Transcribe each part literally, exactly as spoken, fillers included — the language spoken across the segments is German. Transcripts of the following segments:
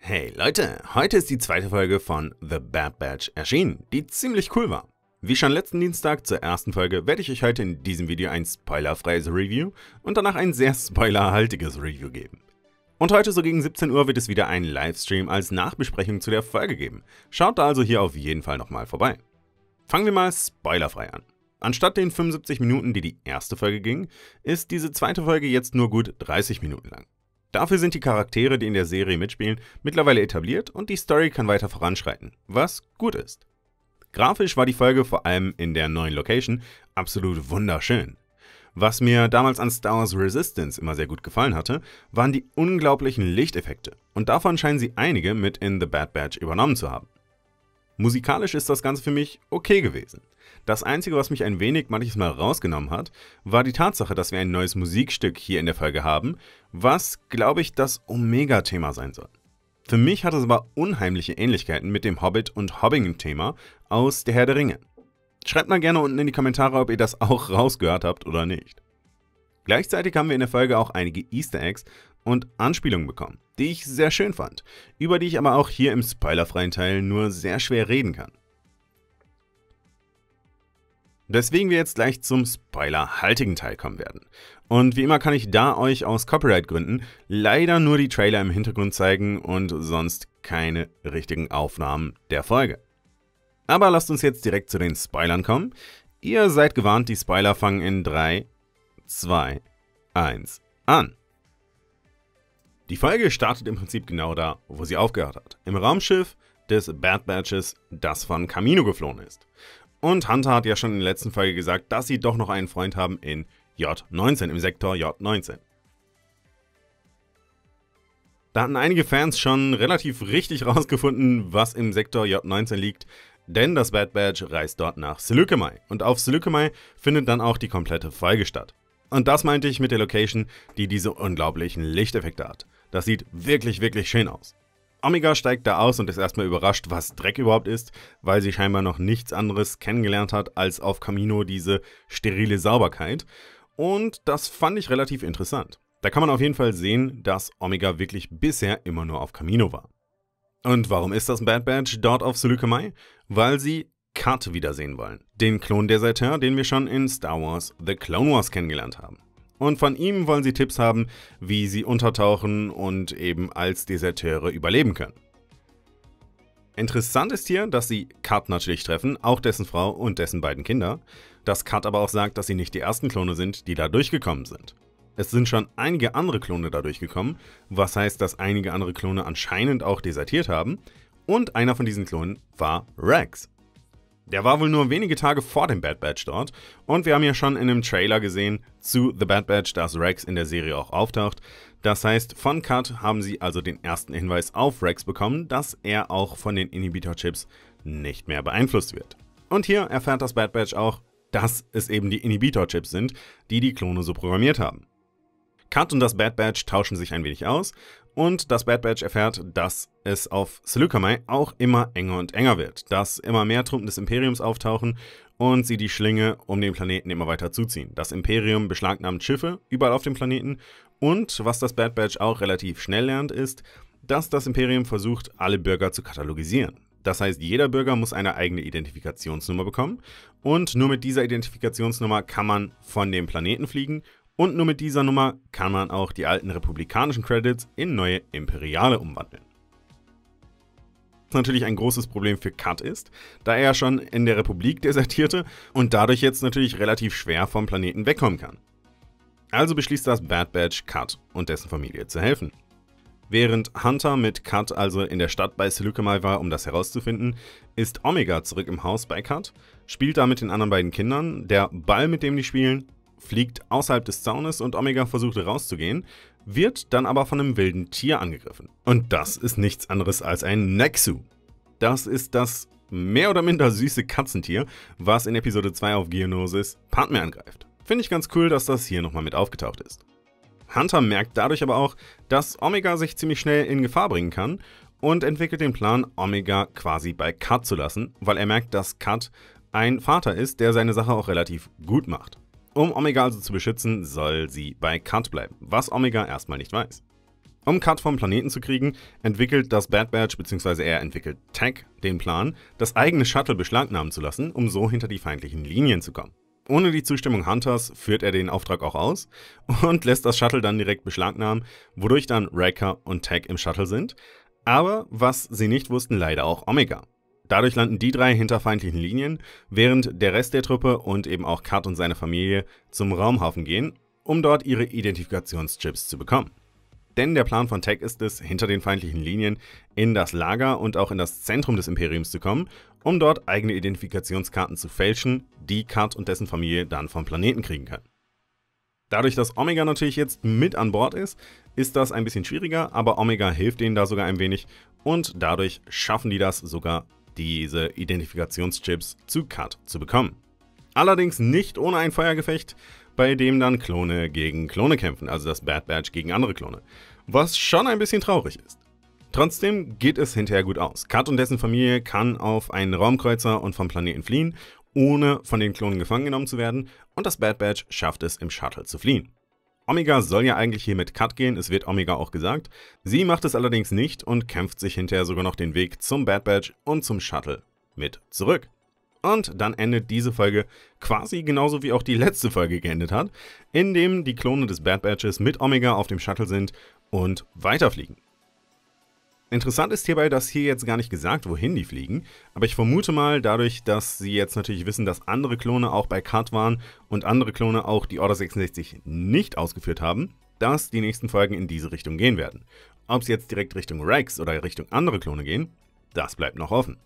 Hey Leute, heute ist die zweite Folge von The Bad Batch erschienen, die ziemlich cool war. Wie schon letzten Dienstag zur ersten Folge werde ich euch heute in diesem Video ein spoilerfreies Review und danach ein sehr spoilerhaltiges Review geben. Und heute so gegen siebzehn Uhr wird es wieder einen Livestream als Nachbesprechung zu der Folge geben. Schaut da also hier auf jeden Fall nochmal vorbei. Fangen wir mal spoilerfrei an. Anstatt den fünfundsiebzig Minuten, die die erste Folge ging, ist diese zweite Folge jetzt nur gut dreißig Minuten lang. Dafür sind die Charaktere, die in der Serie mitspielen, mittlerweile etabliert und die Story kann weiter voranschreiten, was gut ist. Grafisch war die Folge vor allem in der neuen Location absolut wunderschön. Was mir damals an Star Wars Resistance immer sehr gut gefallen hatte, waren die unglaublichen Lichteffekte und davon scheinen sie einige mit in The Bad Batch übernommen zu haben. Musikalisch ist das Ganze für mich okay gewesen. Das Einzige, was mich ein wenig manches Mal rausgenommen hat, war die Tatsache, dass wir ein neues Musikstück hier in der Folge haben, was, glaube ich, das Omega-Thema sein soll. Für mich hat es aber unheimliche Ähnlichkeiten mit dem Hobbit- und Hobbingen-Thema aus Der Herr der Ringe. Schreibt mal gerne unten in die Kommentare, ob ihr das auch rausgehört habt oder nicht. Gleichzeitig haben wir in der Folge auch einige Easter Eggs und Anspielungen bekommen, die ich sehr schön fand, über die ich aber auch hier im spoilerfreien Teil nur sehr schwer reden kann. Deswegen wir jetzt gleich zum spoilerhaltigen Teil kommen werden. Und wie immer kann ich da euch aus Copyright-Gründen leider nur die Trailer im Hintergrund zeigen und sonst keine richtigen Aufnahmen der Folge. Aber lasst uns jetzt direkt zu den Spoilern kommen. Ihr seid gewarnt, die Spoiler fangen in drei, zwei, eins an. Die Folge startet im Prinzip genau da, wo sie aufgehört hat. Im Raumschiff des Bad Batches, das von Kamino geflohen ist. Und Hunter hat ja schon in der letzten Folge gesagt, dass sie doch noch einen Freund haben in J neunzehn, im Sektor J neunzehn. Da hatten einige Fans schon relativ richtig rausgefunden, was im Sektor J neunzehn liegt, denn das Bad Batch reist dort nach Seleucami und auf Seleucami findet dann auch die komplette Folge statt. Und das meinte ich mit der Location, die diese unglaublichen Lichteffekte hat. Das sieht wirklich, wirklich schön aus. Omega steigt da aus und ist erstmal überrascht, was Dreck überhaupt ist, weil sie scheinbar noch nichts anderes kennengelernt hat als auf Kamino diese sterile Sauberkeit. Und das fand ich relativ interessant. Da kann man auf jeden Fall sehen, dass Omega wirklich bisher immer nur auf Kamino war. Und warum ist das Bad Batch dort auf Seleucami? Weil sie Cut wiedersehen wollen. Den Klondeserteur, den wir schon in Star Wars The Clone Wars kennengelernt haben. Und von ihm wollen sie Tipps haben, wie sie untertauchen und eben als Deserteure überleben können. Interessant ist hier, dass sie Cut natürlich treffen, auch dessen Frau und dessen beiden Kinder, dass Cut aber auch sagt, dass sie nicht die ersten Klone sind, die da durchgekommen sind. Es sind schon einige andere Klone da durchgekommen, was heißt, dass einige andere Klone anscheinend auch desertiert haben, und einer von diesen Klonen war Rex. Der war wohl nur wenige Tage vor dem Bad Batch dort und wir haben ja schon in einem Trailer gesehen zu The Bad Batch, dass Rex in der Serie auch auftaucht. Das heißt, von Cut haben sie also den ersten Hinweis auf Rex bekommen, dass er auch von den Inhibitor-Chips nicht mehr beeinflusst wird. Und hier erfährt das Bad Batch auch, dass es eben die Inhibitor-Chips sind, die die Klone so programmiert haben. Cut und das Bad Batch tauschen sich ein wenig aus und das Bad Batch erfährt, dass es auf Seleucami auch immer enger und enger wird, dass immer mehr Truppen des Imperiums auftauchen und sie die Schlinge um den Planeten immer weiter zuziehen. Das Imperium beschlagnahmt Schiffe überall auf dem Planeten und was das Bad Batch auch relativ schnell lernt, ist, dass das Imperium versucht, alle Bürger zu katalogisieren. Das heißt, jeder Bürger muss eine eigene Identifikationsnummer bekommen und nur mit dieser Identifikationsnummer kann man von dem Planeten fliegen. Und nur mit dieser Nummer kann man auch die alten republikanischen Credits in neue imperiale umwandeln. Was natürlich ein großes Problem für Cut ist, da er schon in der Republik desertierte und dadurch jetzt natürlich relativ schwer vom Planeten wegkommen kann. Also beschließt das Bad Batch, Cut und dessen Familie zu helfen. Während Hunter mit Cut also in der Stadt bei Seleucami war, um das herauszufinden, ist Omega zurück im Haus bei Cut, spielt da mit den anderen beiden Kindern, der Ball, mit dem die spielen, fliegt außerhalb des Zaunes und Omega versucht rauszugehen, wird dann aber von einem wilden Tier angegriffen. Und das ist nichts anderes als ein Nexu. Das ist das mehr oder minder süße Katzentier, was in Episode zwei auf Geonosis Padmé angreift. Finde ich ganz cool, dass das hier nochmal mit aufgetaucht ist. Hunter merkt dadurch aber auch, dass Omega sich ziemlich schnell in Gefahr bringen kann und entwickelt den Plan, Omega quasi bei Cut zu lassen, weil er merkt, dass Cut ein Vater ist, der seine Sache auch relativ gut macht. Um Omega also zu beschützen, soll sie bei Cut bleiben, was Omega erstmal nicht weiß. Um Kat vom Planeten zu kriegen, entwickelt das Bad Batch bzw. er entwickelt Tech den Plan, das eigene Shuttle beschlagnahmen zu lassen, um so hinter die feindlichen Linien zu kommen. Ohne die Zustimmung Hunters führt er den Auftrag auch aus und lässt das Shuttle dann direkt beschlagnahmen, wodurch dann Wrecker und Tech im Shuttle sind. Aber was sie nicht wussten, leider auch Omega. Dadurch landen die drei hinter feindlichen Linien, während der Rest der Truppe und eben auch Kat und seine Familie zum Raumhafen gehen, um dort ihre Identifikationschips zu bekommen. Denn der Plan von Tech ist es, hinter den feindlichen Linien in das Lager und auch in das Zentrum des Imperiums zu kommen, um dort eigene Identifikationskarten zu fälschen, die Kat und dessen Familie dann vom Planeten kriegen können. Dadurch, dass Omega natürlich jetzt mit an Bord ist, ist das ein bisschen schwieriger, aber Omega hilft denen da sogar ein wenig und dadurch schaffen die das sogar, diese Identifikationschips zu Kat zu bekommen. Allerdings nicht ohne ein Feuergefecht, bei dem dann Klone gegen Klone kämpfen, also das Bad Batch gegen andere Klone, was schon ein bisschen traurig ist. Trotzdem geht es hinterher gut aus. Kat und dessen Familie kann auf einen Raumkreuzer und vom Planeten fliehen, ohne von den Klonen gefangen genommen zu werden, und das Bad Batch schafft es, im Shuttle zu fliehen. Omega soll ja eigentlich hier mit Kat gehen, es wird Omega auch gesagt, sie macht es allerdings nicht und kämpft sich hinterher sogar noch den Weg zum Bad Batch und zum Shuttle mit zurück. Und dann endet diese Folge quasi genauso wie auch die letzte Folge geendet hat, indem die Klone des Bad Batches mit Omega auf dem Shuttle sind und weiterfliegen. Interessant ist hierbei, dass hier jetzt gar nicht gesagt, wohin die fliegen, aber ich vermute mal, dadurch, dass sie jetzt natürlich wissen, dass andere Klone auch bei Kat waren und andere Klone auch die Order sechsundsechzig nicht ausgeführt haben, dass die nächsten Folgen in diese Richtung gehen werden. Ob sie jetzt direkt Richtung Rex oder Richtung andere Klone gehen, das bleibt noch offen.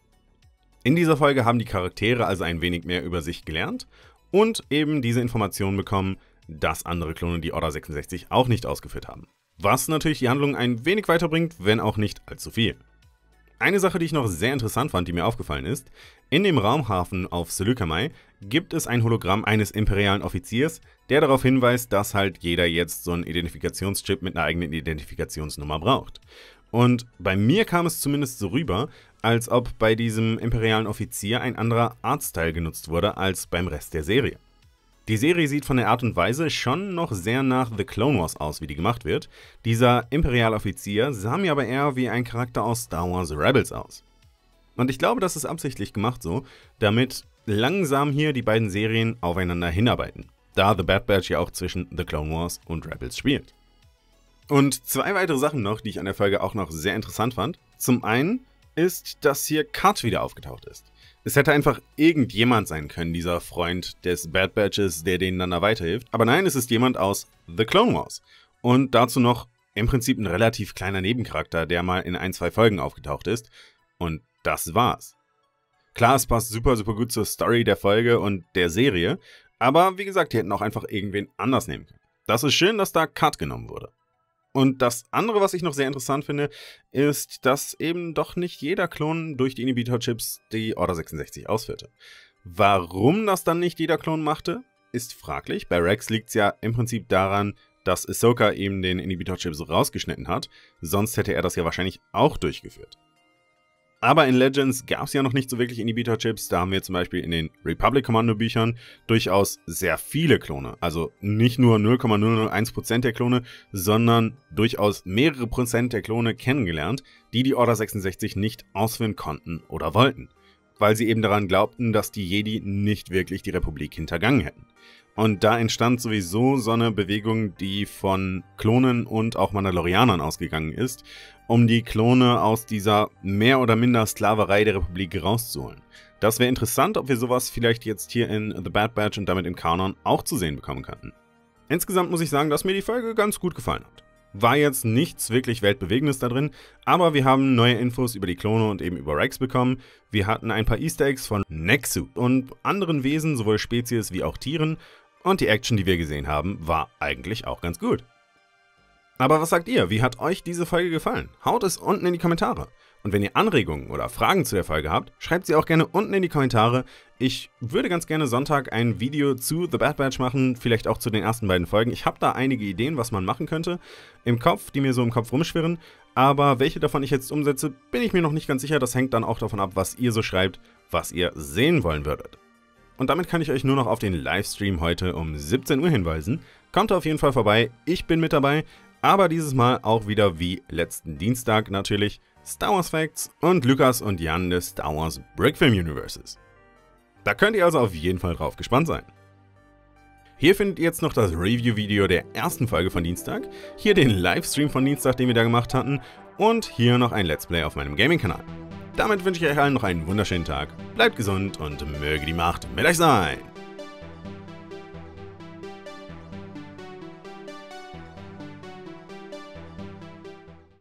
In dieser Folge haben die Charaktere also ein wenig mehr über sich gelernt und eben diese Information bekommen, dass andere Klone die Order sechsundsechzig auch nicht ausgeführt haben. Was natürlich die Handlung ein wenig weiterbringt, wenn auch nicht allzu viel. Eine Sache, die ich noch sehr interessant fand, die mir aufgefallen ist: In dem Raumhafen auf Seleucamai gibt es ein Hologramm eines imperialen Offiziers, der darauf hinweist, dass halt jeder jetzt so einen Identifikationschip mit einer eigenen Identifikationsnummer braucht. Und bei mir kam es zumindest so rüber, als ob bei diesem imperialen Offizier ein anderer Artstyle genutzt wurde als beim Rest der Serie. Die Serie sieht von der Art und Weise schon noch sehr nach The Clone Wars aus, wie die gemacht wird. Dieser imperiale Offizier sah mir aber eher wie ein Charakter aus Star Wars Rebels aus. Und ich glaube, das ist absichtlich gemacht so, damit langsam hier die beiden Serien aufeinander hinarbeiten, da The Bad Batch ja auch zwischen The Clone Wars und Rebels spielt. Und zwei weitere Sachen noch, die ich an der Folge auch noch sehr interessant fand. Zum einen ist, dass hier Kat wieder aufgetaucht ist. Es hätte einfach irgendjemand sein können, dieser Freund des Bad Batches, der denen dann da weiterhilft. Aber nein, es ist jemand aus The Clone Wars. Und dazu noch im Prinzip ein relativ kleiner Nebencharakter, der mal in ein, zwei Folgen aufgetaucht ist. Und das war's. Klar, es passt super, super gut zur Story der Folge und der Serie. Aber wie gesagt, die hätten auch einfach irgendwen anders nehmen können. Das ist schön, dass da Kat genommen wurde. Und das andere, was ich noch sehr interessant finde, ist, dass eben doch nicht jeder Klon durch die Inhibitor-Chips die Order sechsundsechzig ausführte. Warum das dann nicht jeder Klon machte, ist fraglich. Bei Rex liegt es ja im Prinzip daran, dass Ahsoka eben den Inhibitor-Chips rausgeschnitten hat, sonst hätte er das ja wahrscheinlich auch durchgeführt. Aber in Legends gab es ja noch nicht so wirklich Inhibitor-Chips, da haben wir zum Beispiel in den Republic-Kommando-Büchern durchaus sehr viele Klone. Also nicht nur null Komma null null eins Prozent der Klone, sondern durchaus mehrere Prozent der Klone kennengelernt, die die Order sechsundsechzig nicht ausführen konnten oder wollten. Weil sie eben daran glaubten, dass die Jedi nicht wirklich die Republik hintergangen hätten. Und da entstand sowieso so eine Bewegung, die von Klonen und auch Mandalorianern ausgegangen ist, um die Klone aus dieser mehr oder minder Sklaverei der Republik rauszuholen. Das wäre interessant, ob wir sowas vielleicht jetzt hier in The Bad Batch und damit im Kanon auch zu sehen bekommen könnten. Insgesamt muss ich sagen, dass mir die Folge ganz gut gefallen hat. War jetzt nichts wirklich Weltbewegendes da drin, aber wir haben neue Infos über die Klone und eben über Rex bekommen. Wir hatten ein paar Easter Eggs von Nexu und anderen Wesen, sowohl Spezies wie auch Tieren. Und die Action, die wir gesehen haben, war eigentlich auch ganz gut. Aber was sagt ihr? Wie hat euch diese Folge gefallen? Haut es unten in die Kommentare. Und wenn ihr Anregungen oder Fragen zu der Folge habt, schreibt sie auch gerne unten in die Kommentare. Ich würde ganz gerne Sonntag ein Video zu The Bad Batch machen, vielleicht auch zu den ersten beiden Folgen. Ich habe da einige Ideen, was man machen könnte, im Kopf, die mir so im Kopf rumschwirren. Aber welche davon ich jetzt umsetze, bin ich mir noch nicht ganz sicher. Das hängt dann auch davon ab, was ihr so schreibt, was ihr sehen wollen würdet. Und damit kann ich euch nur noch auf den Livestream heute um siebzehn Uhr hinweisen. Kommt auf jeden Fall vorbei, ich bin mit dabei. Aber dieses Mal auch wieder wie letzten Dienstag natürlich Star Wars Facts und Lukas und Jan des Star Wars Brickfilm Universes. Da könnt ihr also auf jeden Fall drauf gespannt sein. Hier findet ihr jetzt noch das Review-Video der ersten Folge von Dienstag, hier den Livestream von Dienstag, den wir da gemacht hatten, und hier noch ein Let's Play auf meinem Gaming-Kanal. Damit wünsche ich euch allen noch einen wunderschönen Tag, bleibt gesund und möge die Macht mit euch sein!